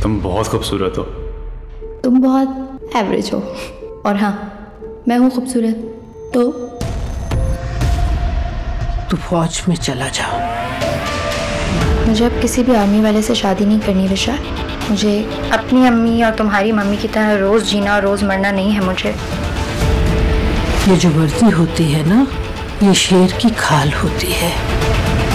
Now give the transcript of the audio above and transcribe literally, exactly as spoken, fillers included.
तुम बहुत खूबसूरत हो। तुम बहुत एवरेज हो। और हाँ, मैं हूँ खूबसूरत। तो तू फौज में चला जा। मुझे अब किसी भी आर्मी वाले से शादी नहीं करनी ऋषा। मुझे अपनी अम्मी और तुम्हारी मम्मी की तरह रोज जीना और रोज मरना नहीं है मुझे। ये जो वर्दी होती है ना, ये शेर की खाल होती है।